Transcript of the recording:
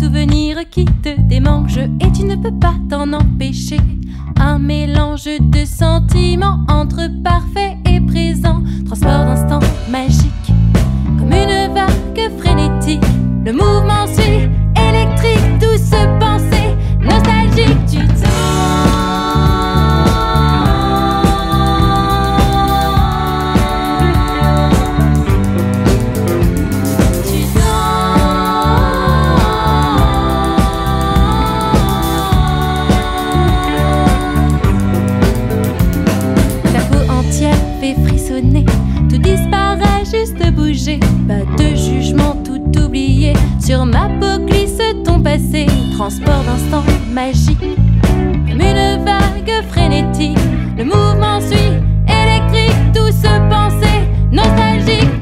souvenir qui te démange et tu ne peux pas t'en empêcher. Un mélange de sentiments entre parfait et présent, transport d'instants magiques, comme une vague frénétique. Le mouvement suit, électrique, douce pensée, nostalgique du temps. Fait frissonner, tout disparaît, juste bouger. Pas de jugement, tout oublié. Sur ma peau glisse ton passé, transport d'instants magique, comme une vague frénétique. Le mouvement suit, électrique, douce pensée, nostalgique.